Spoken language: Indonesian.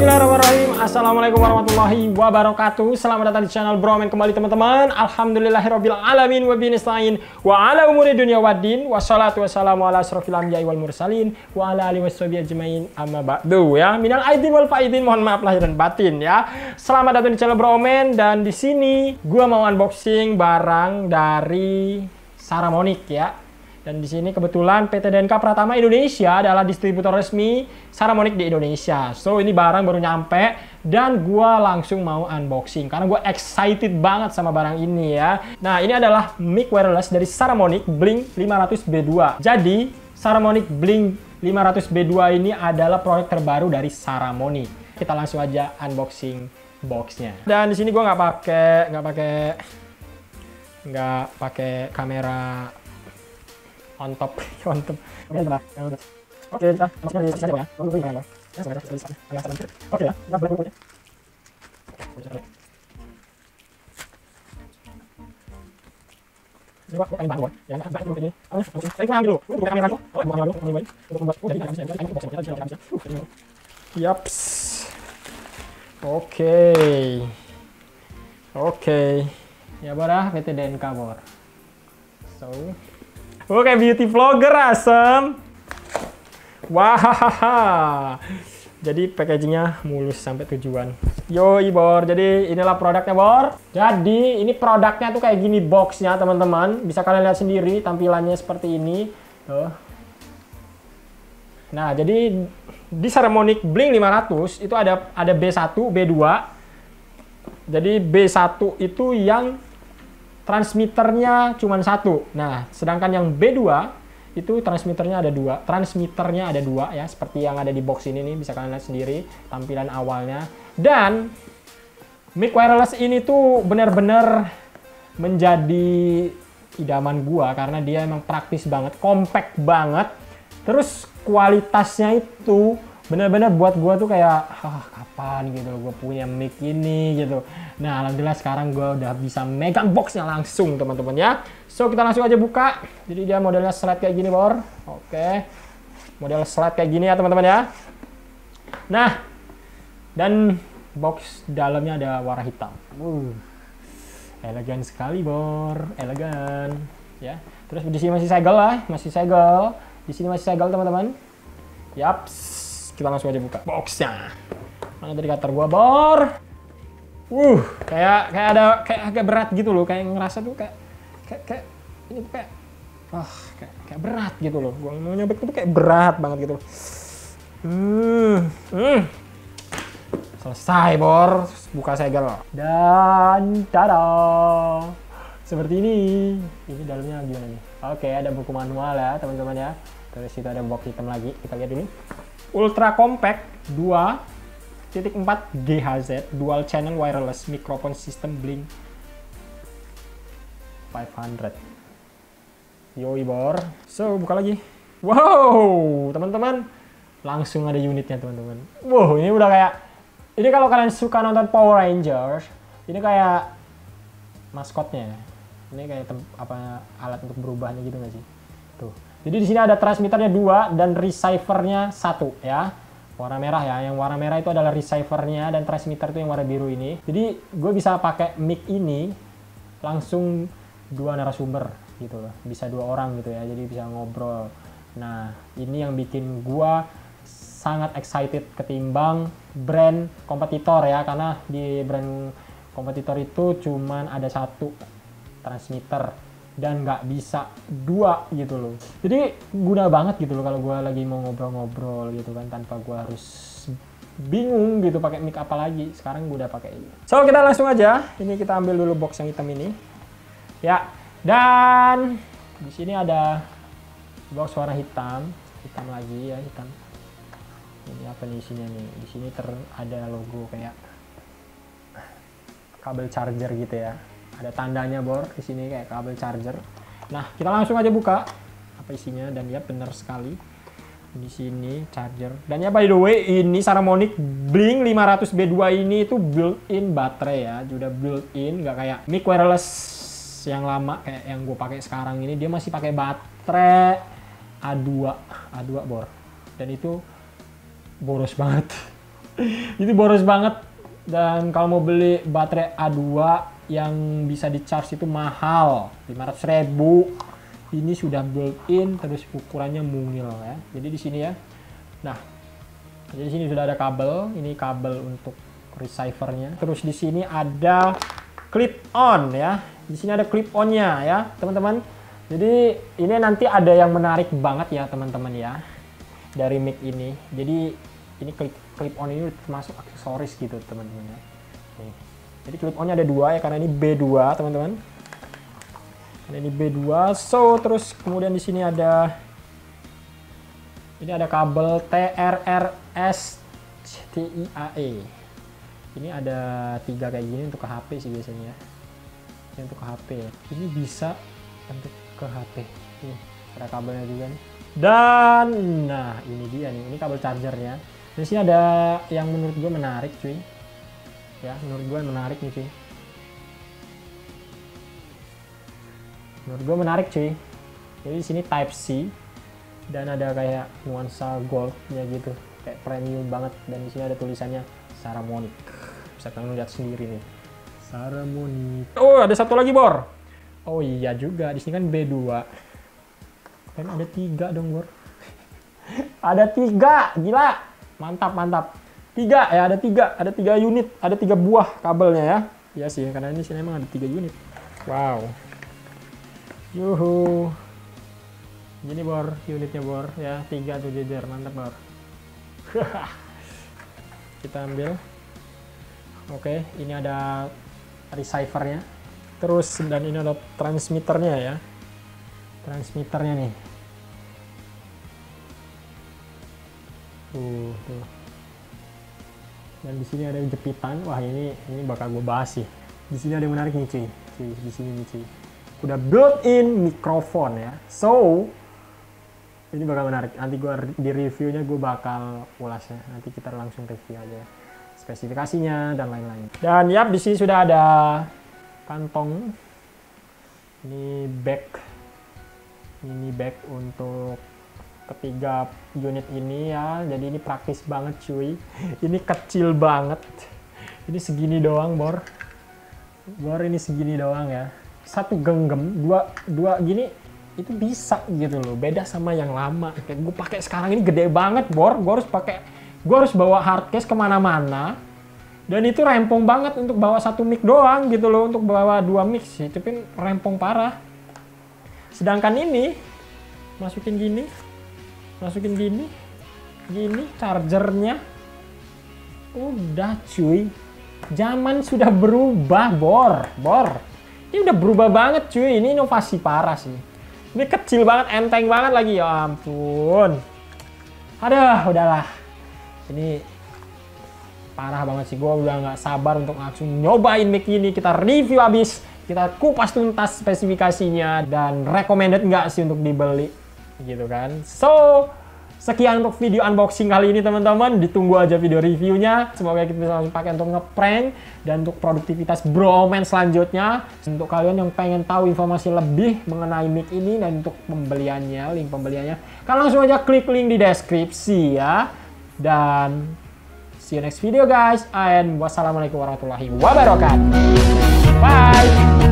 Bismillahirrahmanirrahim. Assalamualaikum warahmatullahi wabarakatuh. Selamat datang di channel Bromen kembali teman-teman. Alhamdulillahirabbil alamin wa binistain wa ala umuri dunya waddin. Wassalatu wassalamu ala asrofil anbiya'i wal mursalin wa ala alihi washabihi ajmain. Amma ba'du ya. Minal aidin wal faidin, mohon maaf lahir dan batin ya. Selamat datang di channel Bromen, dan di sini gua mau unboxing barang dari Saramonic ya. Dan di sini kebetulan PT DNK Pratama Indonesia adalah distributor resmi Saramonic di Indonesia. So ini barang baru nyampe dan gua langsung mau unboxing karena gua excited banget sama barang ini ya. Nah, ini adalah mic wireless dari Saramonic Blink 500B2. Jadi Saramonic Blink 500B2 ini adalah proyek terbaru dari Saramonic. Kita langsung aja unboxing boxnya. Dan di sini gua nggak pakai kamera on top. Oke, kita masukkan di sini ya. Oke ya, kita beli bukunya. Coba buka yang baru ya, enggak baru ini. Saya kurang dulu. Buka kamera dulu. Buka kamera dulu. Untuk membuat jadi bisa. Yaps. Oke. Ya barah PT DNK bor. So oke, beauty vlogger asem. Wah, jadi packagingnya mulus sampai tujuan. Yoi bor, jadi inilah produknya bor. Jadi ini produknya tuh kayak gini boxnya teman-teman. Bisa kalian lihat sendiri tampilannya seperti ini. Tuh. Nah, jadi di Saramonic Blink 500 itu ada B1, B2. Jadi B1 itu yang transmitternya cuma satu. Nah, sedangkan yang B2 itu transmitternya ada dua ya, seperti yang ada di box ini nih, bisa kalian lihat sendiri tampilan awalnya. Dan mic wireless ini tuh benar-benar menjadi idaman gua karena dia emang praktis banget, compact banget. Terus kualitasnya itu benar-benar buat gua tuh kayak kapan gitu loh gua punya mic ini gitu. Nah, alhamdulillah sekarang gua udah bisa megang boxnya langsung teman-teman ya. So kita langsung aja buka. Jadi dia modelnya slide kayak gini bor. Oke, model slide kayak gini ya teman-teman ya. Nah, dan box dalamnya ada warna hitam. Elegan sekali bor, elegan ya. Terus di sini masih segel lah, di sini masih segel teman-teman. Yaps, kita langsung aja buka boxnya. Mana tadi cutter gua bor? Kayak agak berat gitu loh, kayak ngerasa tuh kayak ini kayak berat gitu loh. Gua mau nyobek tuh kayak berat banget gitu. Selesai bor, buka segel. Dan tada! Seperti ini. Ini dalamnya gimana nih? Oke, ada buku manual ya teman-teman ya. Terus itu ada box hitam lagi. Kita lihat dulu. Ultra compact 2.4 GHz dual channel wireless microphone system Blink 500. Yoi bor. So buka lagi. Wow teman-teman, langsung ada unitnya teman-teman. Wow, ini udah kayak, ini kalau kalian suka nonton Power Rangers, ini kayak maskotnya. Ini kayak alat untuk berubahnya gitu nggak sih? Tuh. Jadi di sini ada transmitternya 2 dan receivernya 1 ya. Warna merah ya. Yang warna merah itu adalah receivernya dan transmitter itu yang warna biru ini. Jadi gue bisa pakai mic ini langsung 2 narasumber gitu loh. Bisa 2 orang gitu ya. Jadi bisa ngobrol. Nah, ini yang bikin gue sangat excited ketimbang brand kompetitor ya. Karena di brand kompetitor itu cuman ada 1 transmitter dan nggak bisa 2 gitu loh. Jadi guna banget gitu loh kalau gue lagi mau ngobrol-ngobrol gitu kan, tanpa gue harus bingung gitu pakai mic apa lagi. Sekarang gue udah pakai ini. So kita langsung aja. Ini kita ambil dulu box yang hitam ini. Ya, dan di sini ada box warna hitam lagi ya, hitam. Ini apa nih isinya nih? Di sini ada logo kayak kabel charger gitu ya. Ada tandanya bor di sini kayak kabel charger. Nah, kita langsung aja buka apa isinya, dan ya benar sekali. Di sini charger. Dan ya by the way, ini Saramonic Blink 500B2 ini itu built-in baterai ya. Sudah built-in, nggak kayak mic wireless yang lama kayak yang gue pakai sekarang ini. Dia masih pakai baterai A2 bor. Dan itu boros banget. Itu boros banget. Dan kalau mau beli baterai A2 yang bisa di charge itu mahal, 500.000. Ini sudah built-in, terus ukurannya mungil ya. Jadi di sini ya. Nah, jadi di sini sudah ada kabel. Ini kabel untuk receivernya. Terus di sini ada clip-on ya. Di sini ada clip-onnya ya, teman-teman. Jadi ini nanti ada yang menarik banget ya, teman-teman ya, dari mic ini. Jadi ini clip-on ini termasuk aksesoris gitu, teman-teman ya. Nih. Jadi clip-onnya ada 2 ya, karena ini B2, teman-teman. Karena ini B2. So, terus kemudian di sini ada kabel TRRS TIAE. Ini ada 3 kayak gini untuk ke HP sih biasanya ya. Ini untuk ke HP ya. Ini bisa untuk ke HP. Nih, ada kabelnya juga nih. Dan nah, ini dia nih. Ini kabel chargernya. Di sini ada yang menurut gue menarik, cuy. Ya, menurut gue menarik nih, cuy. Menurut gue menarik, cuy. Jadi di sini Type C dan ada kayak nuansa goldnya gitu, kayak premium banget. Dan di sini ada tulisannya Saramonic. Bisa kalian lihat sendiri nih, Saramonic. Oh, ada satu lagi, Bor. Oh iya juga, di sini kan B2. Kan ada 3 dong, Bor. Ada 3, gila, mantap mantap. 3 ya, ada 3 unit, ada 3 buah kabelnya ya. Iya sih, karena ini sini emang ada 3 unit. Wow. Yuhu. Gini, Bor, unitnya, Bor ya, 3 tuh jejer, mantap, Bor. Kita ambil. Oke, ini ada receivernya. Terus dan ini ada transmitternya ya. Transmitternya nih. Tuh. Dan di sini ada jepitan. Wah, ini bakal gue bahas sih. Di sini ada yang menarik nih, cuy. Di sini nih, cuy. Udah built-in mikrofon ya. So, ini bakal menarik. Nanti gue di reviewnya gue bakal ulas ya. Nanti kita langsung review aja spesifikasinya dan lain-lain. Dan yap, di sini sudah ada kantong. Ini bag untuk ketiga unit ini ya. Jadi ini praktis banget, cuy. Ini kecil banget. Ini segini doang, Bor. Ini segini doang ya. Satu genggam, dua gini itu bisa gitu loh. Beda sama yang lama. Kayak gue pakai sekarang ini gede banget, Bor. Gue harus bawa hardcase kemana-mana. Dan itu rempong banget untuk bawa satu mic doang gitu loh. Untuk bawa 2 mic sih, tapi rempong parah. Sedangkan ini masukin gini, chargernya. Udah, cuy. Zaman sudah berubah, Bor. Ini udah berubah banget, cuy. Ini inovasi parah sih. Ini kecil banget, enteng banget lagi. Ya ampun. Aduh, udahlah. Ini parah banget sih. Gue udah nggak sabar untuk langsung nyobain mic ini. Kita review abis. Kita kupas tuntas spesifikasinya. Dan recommended nggak sih untuk dibeli. Gitu kan. So, sekian untuk video unboxing kali ini, teman-teman. Ditunggu aja video reviewnya. Semoga kita bisa langsung pakai untuk ngeprank dan untuk produktivitas broman selanjutnya. Untuk kalian yang pengen tahu informasi lebih mengenai mic ini dan untuk pembeliannya, link pembeliannya, kalian langsung aja klik link di deskripsi ya. Dan see you next video, guys. And wassalamualaikum warahmatullahi wabarakatuh. Bye.